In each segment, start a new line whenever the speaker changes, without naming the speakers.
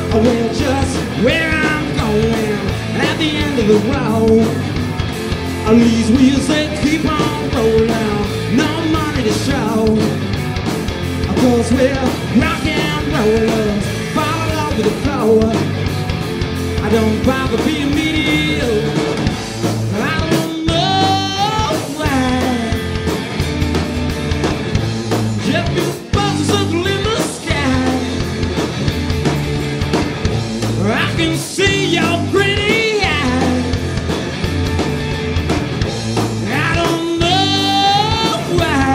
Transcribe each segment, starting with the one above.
Well, just where I'm going at the end of the road. These wheels they keep on rolling, no money to show. Cause we're rock and rollers, fall all over the floor. I don't bother being mediocre. I don't know why. Just few buzzes circle in the sky. I can see your pretty eyes. I don't know why.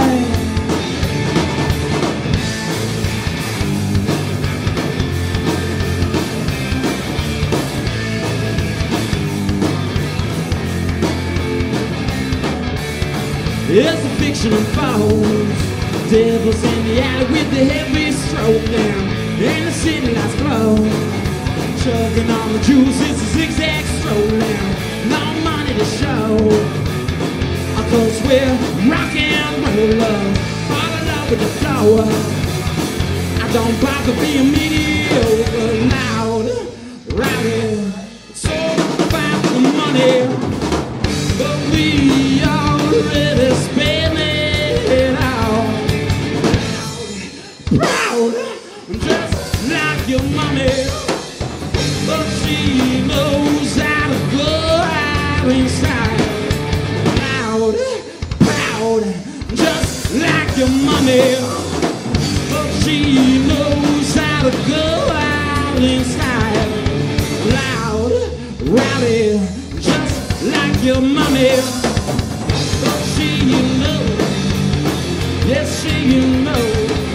It's a fiction unfolds. Devils in the alley with the heavy stroke down. And the city lights glow. Chugging on the juice, it's a zigzag stroll down. No money to show. Cause we're rock and rollers, fall in love with the flow. I don't bother being mediocre, loud, rowdy. It's all about the money, but we already spend it all. Proud, just like your mommy, but she knows how to go out inside. Loud, proud, just like your mommy, but she knows how to go out inside. Loud, rowdy, just like your mommy. Yes, she you know.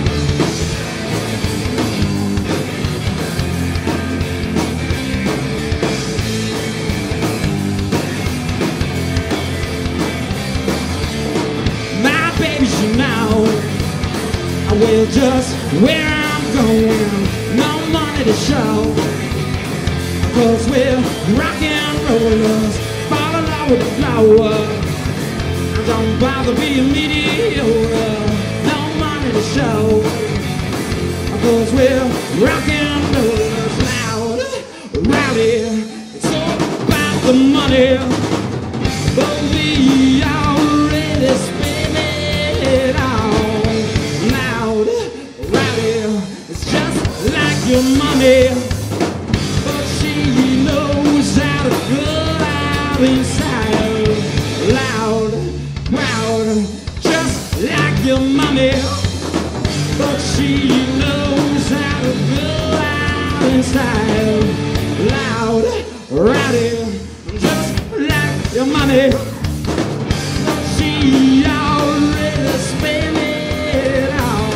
My baby, she know. Well, just where I'm going, no money to show. Cause we're rock and rollers, fall in love with the flower. Don't bother being mediocre, no money to show. Cause we're rock and rollers, loud, rowdy. It's all about the money, but we already spend it all. Loud, rowdy, it's just like your money, but she knows how to go out inside. Loud, proud, just like your mommy, but she knows how to go out inside. Loud, rowdy, just like your mommy, but she already spent it all.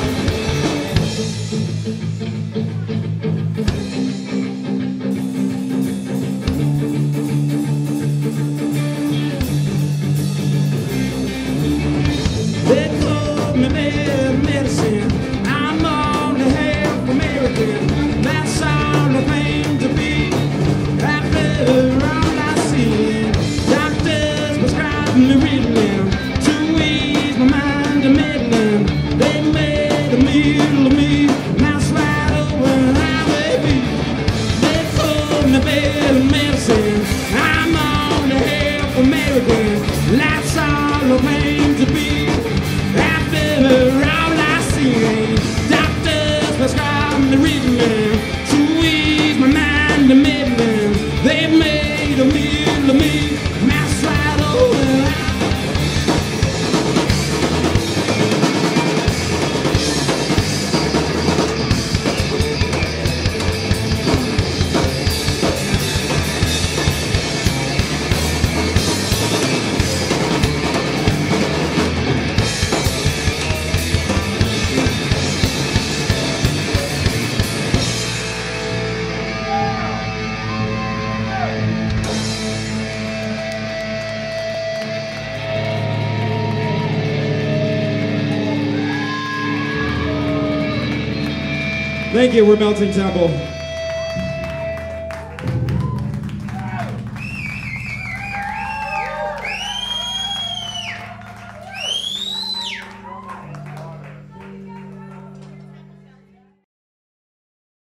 They call me medicine. I'm only half American. That's all I claim to be. After all I've seen, doctors prescribe me Ritalin to ease my mind to meddling. They made a meal of me. Now slide over highway B. They call me medicine. I'm only half American. That's all I claim to be. After all I see, doctors prescribe me Ritalin to ease my mind to meddling. They made a meal of me, mouse right over.
Thank you, we're Melting Temple.